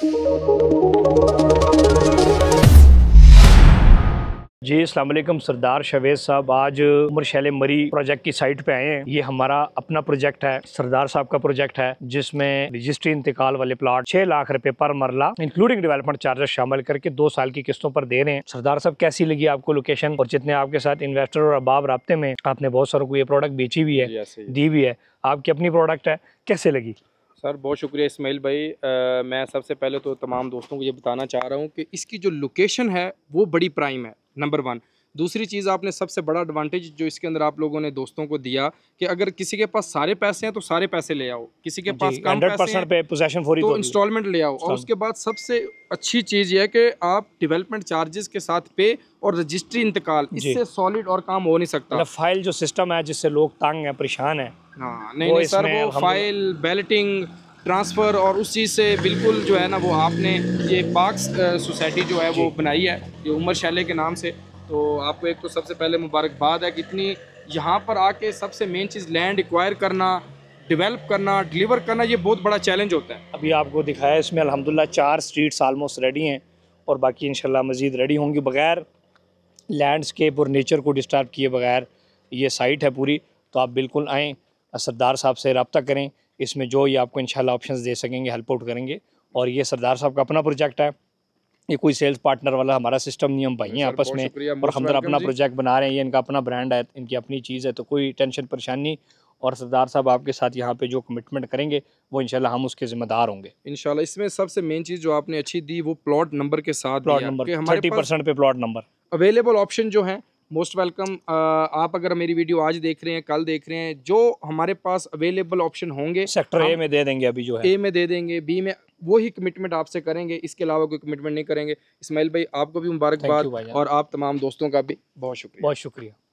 जी अस्सलाम वालेकुम। सरदार शवेज साहब आज उमर शैले मरी प्रोजेक्ट की साइट पे आए हैं। ये हमारा अपना प्रोजेक्ट है, सरदार साहब का प्रोजेक्ट है, जिसमें रजिस्ट्री इंतकाल वाले प्लॉट 6 लाख रुपए पर मरला इंक्लूडिंग डेवलपमेंट चार्जेस शामिल करके 2 साल की किस्तों पर दे रहे हैं। सरदार साहब कैसी लगी आपको लोकेशन, और जितने आपके साथ इन्वेस्टर और अहबाब राब्ते में, आपने बहुत सारों को ये प्रोडक्ट बेची भी है, दी भी है, आपकी अपनी प्रोडक्ट है, कैसे लगी? सर बहुत शुक्रिया इस्माइल भाई। मैं सबसे पहले तो तमाम दोस्तों को ये बताना चाह रहा हूँ कि इसकी जो लोकेशन है वो बड़ी प्राइम है, नंबर 1। दूसरी चीज़, आपने सबसे बड़ा एडवांटेज जो इसके अंदर आप लोगों ने दोस्तों को दिया कि अगर किसी के पास सारे पैसे हैं तो सारे पैसे ले आओ, किसी के पास कम पैसे हैं पे पोजेशन तो इंस्टॉलमेंट ले आओ, और उसके बाद सबसे अच्छी चीज़ ये है कि आप डेवलपमेंट चार्जेस के साथ पे और रजिस्ट्री इंतकाल, इससे सॉलिड और काम हो नहीं सकता। फाइल जो सिस्टम है जिससे लोग तंग हैं, परेशान है, हाँ नहीं सर, वो फाइल बैलेटिंग ट्रांसफ़र और उस चीज़ से बिल्कुल जो है ना, वो आपने ये पाक्स सोसाइटी जो है वो बनाई है ये उमर शैले के नाम से। तो आपको एक तो सबसे पहले मुबारकबाद है कि इतनी यहाँ पर आके सबसे मेन चीज़ लैंड एक्वायर करना, डेवलप करना, डिलीवर करना, ये बहुत बड़ा चैलेंज होता है। अभी आपको दिखाया इसमें अल्हम्दुलिल्लाह 4 स्ट्रीट्स ऑलमोस्ट रेडी हैं और बाकी इंशाल्लाह मज़ीद रेडी होंगी। बगैर लैंडस्केप और नेचर को डिस्टर्ब किए बगैर ये साइट है पूरी। तो आप बिल्कुल आएँ, सरदार साहब से रब्ता करें, इसमें जो ये आपको इंशाल्लाह ऑप्शंस दे सकेंगे, हेल्प आउट करेंगे। और ये सरदार साहब का अपना प्रोजेक्ट है, ये कोई सेल्स पार्टनर वाला हमारा सिस्टम नहीं, हम भाई हैं आपस में, और हम तो अपना प्रोजेक्ट बना रहे हैं, ये इनका अपना ब्रांड है, इनकी अपनी चीज़ है, तो कोई टेंशन परेशानी। और सरदार साहब आपके साथ यहाँ पे जो कमिटमेंट करेंगे वो इंशाल्लाह हम उसके ज़िम्मेदार होंगे इंशाल्लाह। इसमें सबसे मेन चीज़ जो आपने अच्छी दी वो प्लॉट नंबर के साथ, प्लॉट नंबर 30% पे प्लॉट नंबर अवेलेबल ऑप्शन जो है मोस्ट वेलकम। आप अगर मेरी वीडियो आज देख रहे हैं, कल देख रहे हैं, जो हमारे पास अवेलेबल ऑप्शन होंगे सेक्टर ए में दे देंगे, अभी जो है ए में दे देंगे, बी में वही कमिटमेंट आपसे करेंगे, इसके अलावा कोई कमिटमेंट नहीं करेंगे। इस्माइल भाई आपको भी मुबारकबाद और आप तमाम दोस्तों का भी बहुत शुक्रिया। बहुत शुक्रिया।